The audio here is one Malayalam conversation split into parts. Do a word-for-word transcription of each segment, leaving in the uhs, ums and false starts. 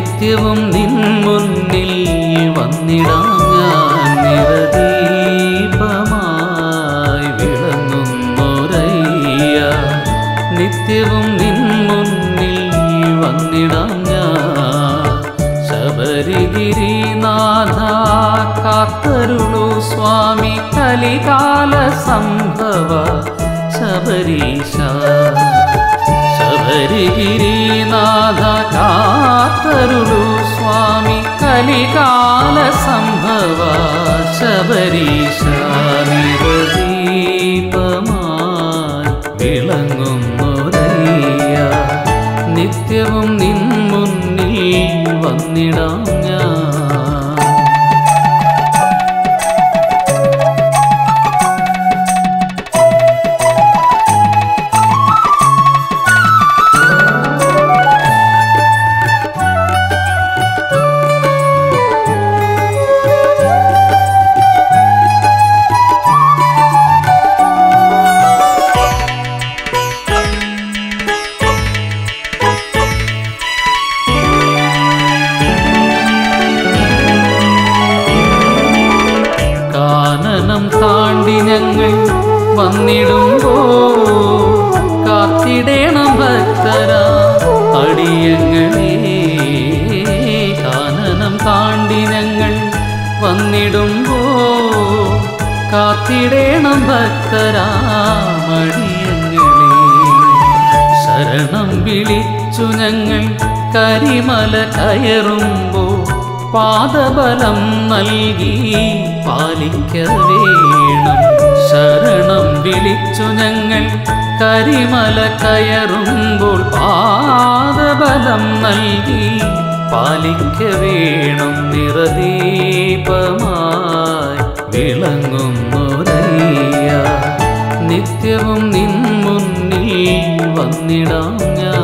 നിത്യവും നിൻ മുന്നിൽ വന്നിടാം ഞാൻ നിറദീപമായി വിളങ്ങുന്നൊരയ്യ നിത്യവും നിൻ മുന്നിൽ വന്നിടാം ഞാൻ ശബരിഗിരിനാഥ കാത്തരുളു സ്വാമി കലികാല സംഭവ ശബരീശ ശബരിഗിരിനാഥ കാത്തരുളു സ്വാമി കലികാല സംഭവ ശബരീശ നിറദീപമായി വിളങ്ങുന്നൊരയ്യ നിത്യവും നിൻ മുന്നിൽ വന്നിടാം ഞാൻ താണ്ടി ഞങ്ങൾ വന്നിടുമ്പോ കാത്തിടേണം ഭക്തരാ അടിയങ്ങളെ കാനനം താണ്ടി ഞങ്ങൾ വന്നിടുമ്പോ കാത്തിടേണം ഭക്തരാ അടിയങ്ങളെ ശരണം വിളിച്ചു ഞങ്ങൾ കരിമല കയറുമ്പോ പാദബലം നൽകി പാലിക്ക വേണം ശരണം വിളിച്ചു ഞങ്ങൾ കരിമല കയറുമ്പോൾ പാദബലം നൽകി പാലിക്ക വേണം നിറദീപമായി വിളങ്ങുന്നൊരയ്യ നിത്യവും നിൻ മുന്നിൽ വന്നിടാം ഞാൻ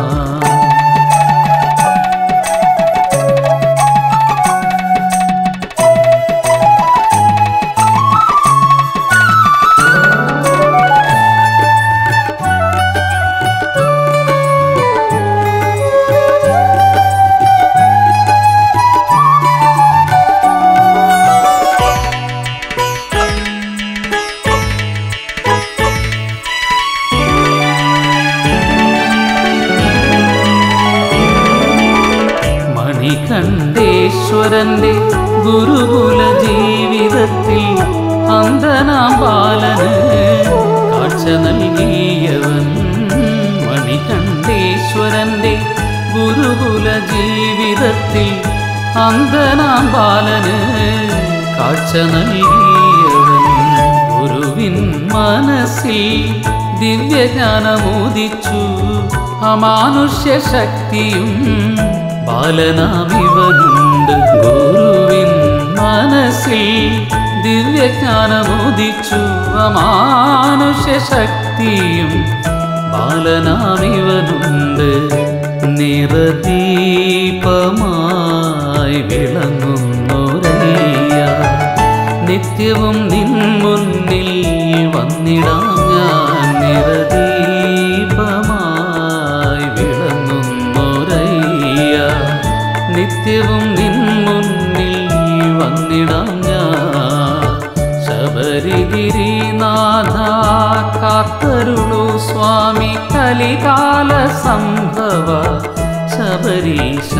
മണികണ്ഠേശ്വരന്റെ ഗുരുകുല ജീവിതത്തിൽ അന്ധനാം ബാലന് കാഴ്ച നൽകിയവൻ മണികണ്ഠേശ്വരന്റെ ഗുരുകുല ജീവിതത്തിൽ അന്ധനാം ബാലന് കാഴ്ച നൽകിയവൻ ഗുരുവിൻ മനസ്സിൽ ദിവ്യജ്ഞാനമോദിച്ചു അമാനുഷ്യ ശക്തിയും ബാലനാമിവനുണ്ട് ഗുരുവിൻ മനസ്സിൽ ദിവ്യജ്ഞാനമോദിച്ചു അമാനുഷ്യ ശക്തിയും ബാലനാമിവനുണ്ട് നിറദീപമായി വിളങ്ങുന്നൊരയ്യ നിത്യവും നിൻ മുന്നിൽ വന്നിടാം ഞാൻ നിറദീപമായി വിളങ്ങുന്നൊരയ്യ നിത്യവും നിൻ മുന്നിൽ വന്നിടാം ഞാൻ ശബരിഗിരിനാഥ കാത്തരുളു സ്വാമി കലികാല സംഭവ ശബരീശ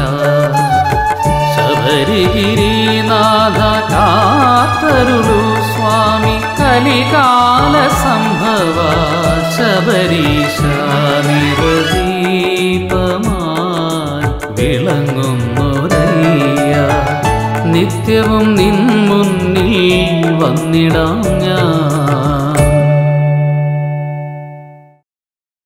ശബരിഗിരിനാഥ കാത്തരുളു സ്വാമി കലികാല സംഭവ ശബരീശ നിറദീപമായി വിളങ്ങുന്നൊരയ്യ നിത്യവും നിൻ മുന്നിൽ വന്നിടാം ഞാൻ